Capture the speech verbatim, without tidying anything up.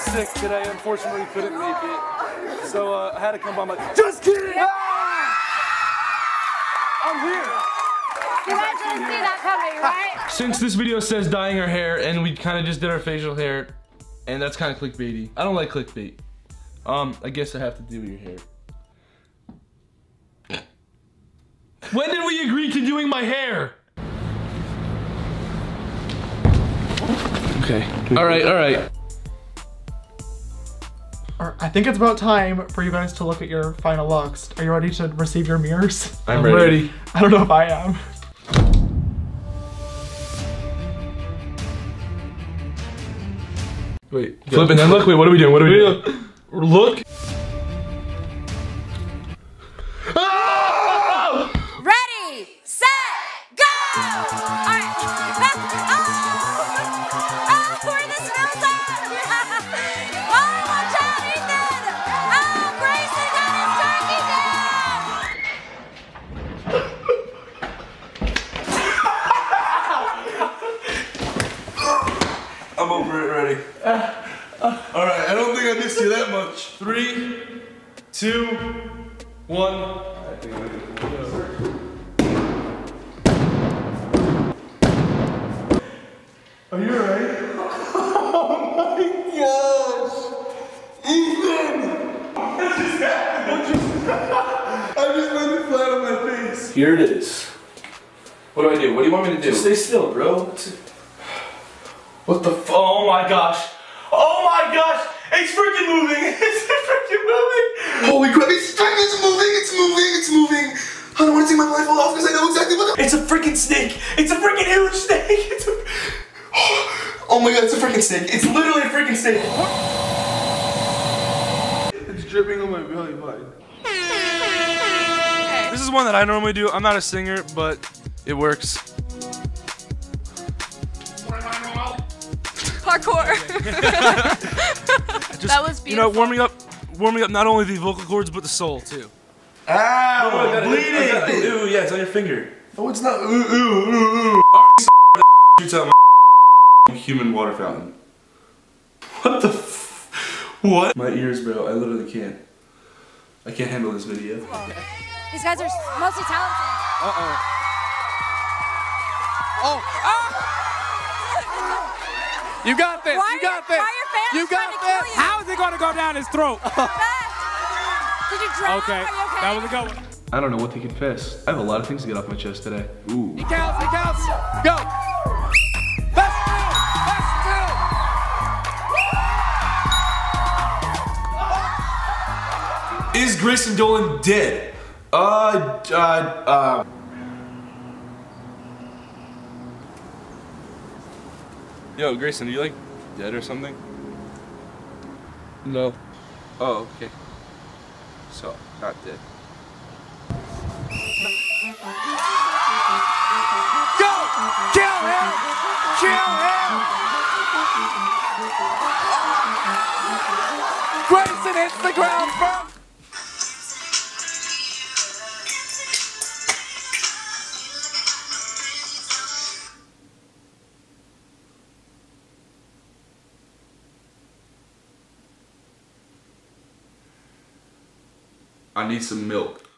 sick today, unfortunately couldn't make it. So uh, I had to come by my, just kidding! Ah! I'm here. You guys didn't see that coming, right? Since this video says dyeing our hair and we kind of just did our facial hair, and that's kind of clickbaity. I don't like clickbait. Um, I guess I have to do your hair. When did we agree to doing my hair? Okay. All right, all right. I think it's about time for you guys to look at your final looks. Are you ready to receive your mirrors? I'm, I'm ready. ready. I don't know if I am. Wait, flip and then look. Wait, what are we doing? What are we doing? Look. Oh! Ready, set, go! All right. Oh! Oh, where the smells at? Oh, watch out, Ethan! Oh, Grayson got his turkey down! I'm over it already. Uh, uh, All right, I don't think I missed you that much. Three, two, one. Are you alright? Oh my gosh! Ethan! What just happened? What just I just landed flat on my face. Here it is. What do I do? What do you want me to do? Just stay still, bro. What the f- oh my gosh. Oh my gosh! It's freaking moving! It's freaking moving! Holy crap, it's, it's moving, it's moving, it's moving! I don't want to take my blindfold off because I know exactly what the- It's a freaking snake! It's a freaking huge snake! It's a- oh my god, it's a freaking snake! It's literally a freaking snake! It's dripping on my belly button. This is one that I normally do. I'm not a singer, but it works. Parkour. Just, That was beautiful. You know, warming up, warming up not only the vocal cords but the soul too. Ow! Oh, I'm bleeding! I got It. Ooh, yeah, it's on your finger. Oh, it's not. Ooh, ooh, ooh, ooh. You tell my human water fountain. What the f? What? My ears, bro. I literally can't. I can't handle this video. These guys are mostly talented. Uh oh. Oh! Ah! You got this! Why you got are, this! Why are your fans You got trying to this! kill you? How is it gonna go down his throat? Did you drown? Okay, Are you okay? that was a good one. I don't know what to confess. I have a lot of things to get off my chest today. Ooh. He counts, he counts. Go! Best two! Best two! Is Grayson Dolan dead? Uh, uh, uh. Yo, Grayson, are you like dead or something? No. Oh, okay. So, not dead. Go! Kill him! Kill him! Grayson hits the ground first! I need some milk.